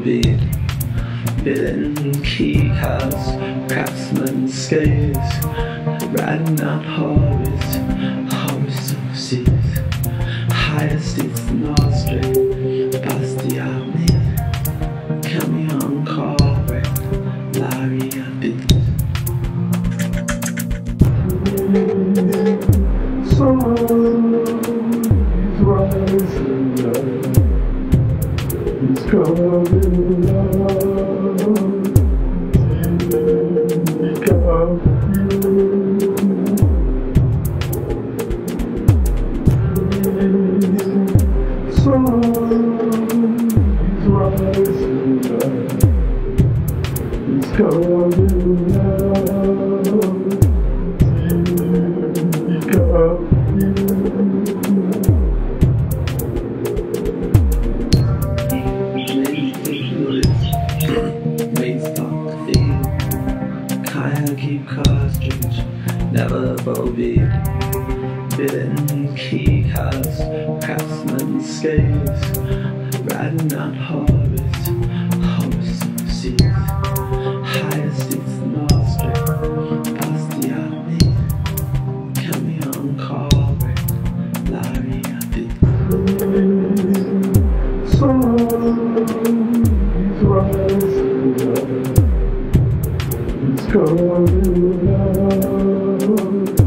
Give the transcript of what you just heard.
Bovid, villain, key cards, craftsman, scales, riding out horrors, horrors of seas, highest is the North Street, Bastiani, Camion Correct, Larry Abbott. Sun is rising up, it's coming out, take out you. Sun is rising up, it's coming out, take out Keep cartridge, never Bovid, villain, key cards, craftsman, scales, riding out horrors, horrors of seas, highest is the North Street, Bastiani, Camion Correct, Larry Abbott. Sun is rising up, it's coming out.